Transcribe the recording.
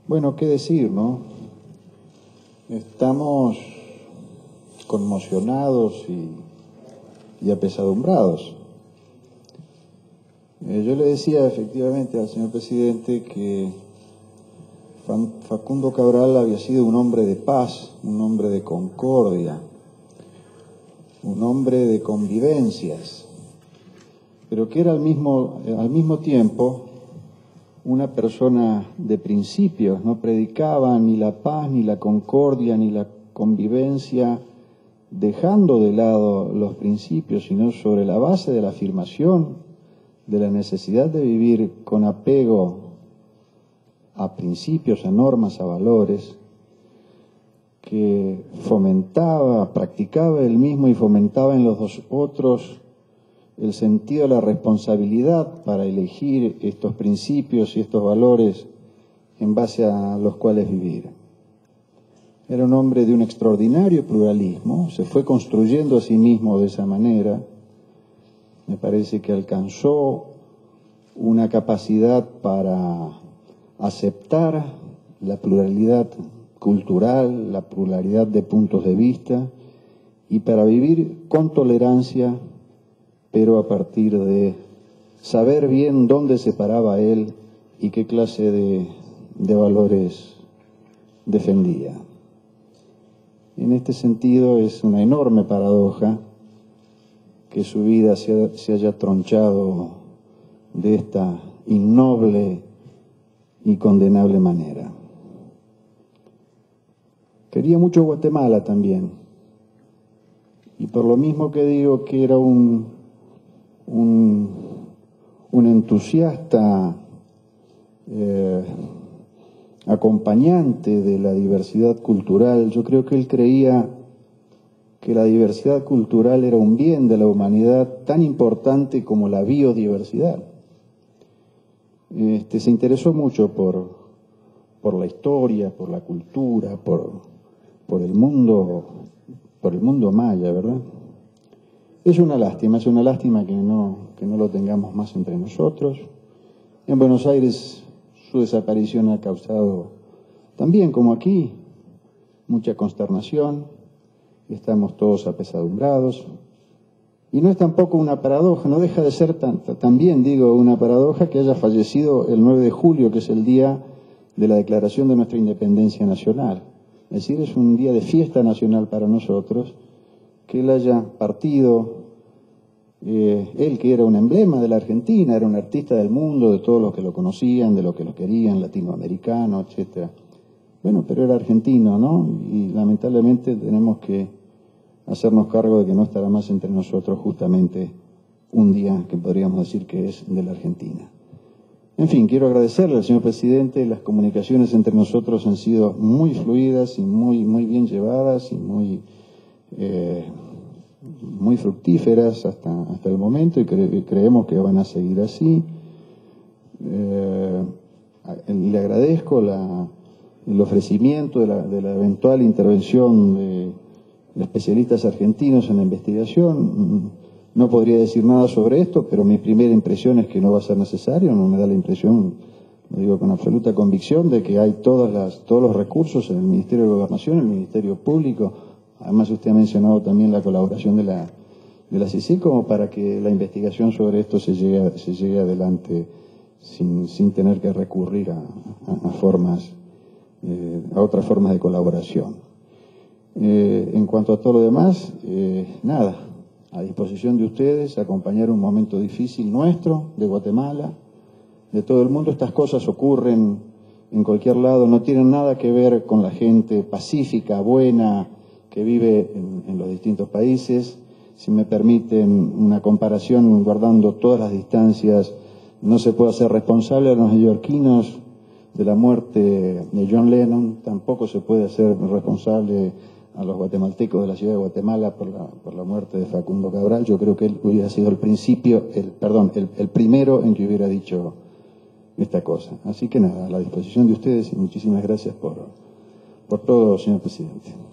Bueno, qué decir, ¿no? Estamos conmocionados y apesadumbrados. Yo le decía efectivamente al señor presidente que Facundo Cabral había sido un hombre de paz, un hombre de concordia, un hombre de convivencias, pero que era al mismo tiempo una persona de principios. No predicaba ni la paz, ni la concordia, ni la convivencia, dejando de lado los principios, sino sobre la base de la afirmación de la necesidad de vivir con apego a principios, a normas, a valores, que fomentaba, practicaba él mismo y fomentaba en los dos otros el sentido de la responsabilidad para elegir estos principios y estos valores en base a los cuales vivir. Era un hombre de un extraordinario pluralismo, se fue construyendo a sí mismo de esa manera. Me parece que alcanzó una capacidad para aceptar la pluralidad cultural, la pluralidad de puntos de vista, y para vivir con tolerancia, pero a partir de saber bien dónde se paraba él y qué clase de valores defendía. En este sentido es una enorme paradoja que su vida se haya tronchado de esta innoble y condenable manera. Quería mucho Guatemala también, y por lo mismo que digo que era un entusiasta acompañante de la diversidad cultural, yo creo que él creía que la diversidad cultural era un bien de la humanidad tan importante como la biodiversidad. Se interesó mucho por la historia, por la cultura, por el mundo maya, ¿verdad? Es una lástima que no lo tengamos más entre nosotros. En Buenos Aires su desaparición ha causado, también como aquí, mucha consternación. Estamos todos apesadumbrados. Y no es tampoco una paradoja, no deja de ser también, digo, una paradoja que haya fallecido el 9 de julio, que es el día de la declaración de nuestra independencia nacional. Es decir, es un día de fiesta nacional para nosotros, que él haya partido, él que era un emblema de la Argentina, era un artista del mundo, de todos los que lo conocían, de los que lo querían, latinoamericano, etcétera. Bueno, pero era argentino, ¿no? Y lamentablemente tenemos que hacernos cargo de que no estará más entre nosotros justamente un día que podríamos decir que es de la Argentina. En fin, quiero agradecerle al señor presidente. Las comunicaciones entre nosotros han sido muy fluidas y muy bien llevadas y muy fructíferas hasta el momento, y creemos que van a seguir así. Le agradezco el ofrecimiento de la eventual intervención de especialistas argentinos en la investigación. No podría decir nada sobre esto, pero mi primera impresión es que no va a ser necesario. No me da la impresión, lo digo con absoluta convicción, de que hay todos los recursos en el Ministerio de Gobernación, en el Ministerio Público. Además, usted ha mencionado también la colaboración de la CICIG, como para que la investigación sobre esto se llegue adelante sin tener que recurrir a otras formas de colaboración. En cuanto a todo lo demás, nada, a disposición de ustedes, acompañar un momento difícil nuestro, de Guatemala, de todo el mundo. Estas cosas ocurren en cualquier lado, no tienen nada que ver con la gente pacífica, buena, que vive en los distintos países. Si me permiten una comparación, guardando todas las distancias, no se puede hacer responsable a los neoyorquinos de la muerte de John Lennon, tampoco se puede hacer responsable a los guatemaltecos de la ciudad de Guatemala por la muerte de Facundo Cabral. Yo creo que él hubiera sido el primero en que hubiera dicho esta cosa. Así que nada, a la disposición de ustedes, y muchísimas gracias por todo, señor presidente.